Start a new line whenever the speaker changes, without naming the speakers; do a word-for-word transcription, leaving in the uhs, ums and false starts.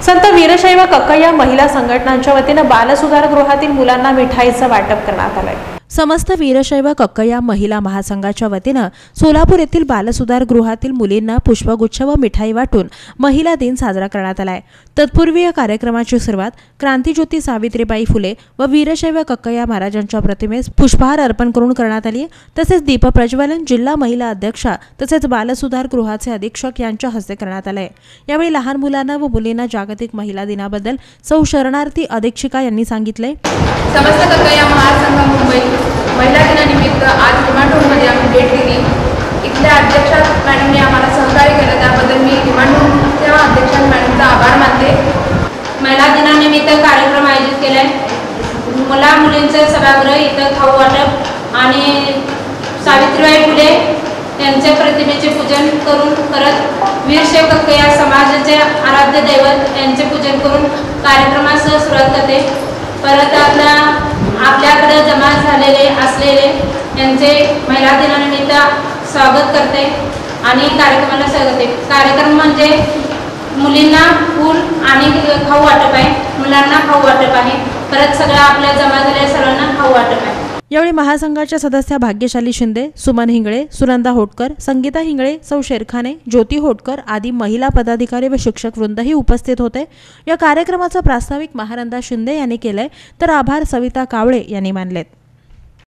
संत वीरशैव कक्कय्या महिला संघटनांच्या वतीनं बालसुधारगृहातील मुलांना मिठाईचं वाटप करण्यात आलंय। समस्त वीरशैव कक्कय्या महिला महासंघाच्या वतीनं सोलापूर येथील बालसुधारगृहातील मुलींना पुष्पगुच्छ व मिठाई वाटून महिला दिन साजरा करण्यात आलाय। तत्पूर्वी या कार्यक्रमाची सुरुवात क्रांतिज्योती सावित्रीबाई फुले व वीरशैव कक्कय्या महाराजांच्या प्रतिमेस पुष्पहार अर्पण करून करण्यात आली। तसेच दीपप्रज्वलन जिल्हा महिला अध्यक्षा तसेच बालसुधारगृहाचे अधीक्षक यांच्या हस्ते करण्यात आले। यावेळी लहान मुलांना व मुलींना जागतिक महिला दिनाबद्दल सौ शरणार्थी अधीक्षिका यांनी सांगितले।
समस्त कक्कय्या महासंघ मुंबई महिला दिनानिमित्त आज डिमांडमध्ये आम्ही भेट दिली। इथल्या अध्यक्षा मॅडमने आम्हाला सहकार्य केलं, त्याबद्दल मी डिमांडच्या अध्यक्षा मॅडमचा आभार मानते।
महिला दिनानिमित्त कार्यक्रम आयोजित केलाय। मुला मुलींचं सभागृह इथं खाऊ वाटप आणि सावित्रीबाई फुले यांच्या प्रतिमेचे पूजन करून परत वीरशैव कक्कय्या समाजाचे आराध्य दैवत यांचे पूजन करून कार्यक्रमास सुरुवात करते। परत आपल्या आपल्याकडे जमा झालेले असलेले यांचे महिला दिनानिमित्त स्वागत करते आणि कार्यक्रमाला स्वागत करते। कार्यक्रम म्हणजे मुलींना फूल आणि खाऊ वाटप आहे, मुलांना खाऊ वाटप आहे, परत सगळं आपल्या जमा झालेल्या सर्वांना खाऊ वाटप आहे।
यावेळी महासंघाच्या सदस्या भाग्यशाली शिंदे, सुमन हिंगळे, सुनंदा होटकर, संगीता हिंगळे, सौ शेरखाने, ज्योती होटकर आदी महिला पदाधिकारी व शिक्षक वृंदही उपस्थित होते। या कार्यक्रमाचा प्रास्ताविक महानंदा शिंदे यांनी केले, तर आभार सविता कावळे यांनी मानलेत।